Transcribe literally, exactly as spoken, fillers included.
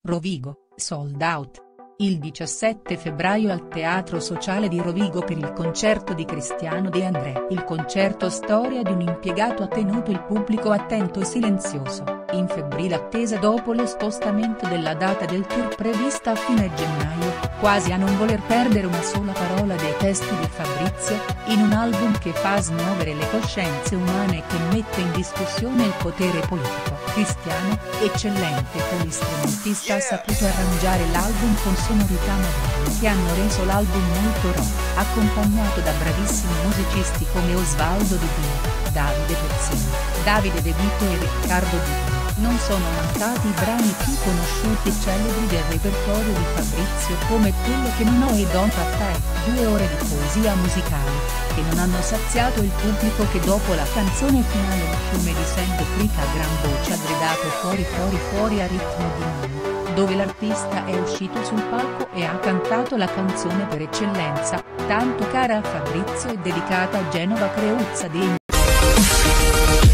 Rovigo, sold out. Il diciassette febbraio al Teatro Sociale di Rovigo per il concerto di Cristiano De André. Il concerto storia di un impiegato ha tenuto il pubblico attento e silenzioso, in febbrile attesa dopo lo spostamento della data del tour prevista a fine gennaio, quasi a non voler perdere una sola parola dei testi di Fabrizio, in un album che fa smuovere le coscienze umane e che mette in discussione il potere politico. Cristiano, eccellente polistrumentista, ha saputo arrangiare l'album con sonorità moderne che hanno reso l'album molto rock, accompagnato da bravissimi musicisti come Osvaldo Di Dio, Davide Pezzini, Davide De Vito e Riccardo Di. Non sono mancati i brani più conosciuti e celebri del repertorio di Fabrizio come Quello che non ho e Don't Affect, due ore di poesia musicale, che non hanno saziato il pubblico che dopo la canzone finale Il fiume di Sand Creek a gran voce ha gridato fuori fuori fuori a ritmo di mano, dove l'artista è uscito sul palco e ha cantato la canzone per eccellenza, tanto cara a Fabrizio e dedicata a Genova Creuzza di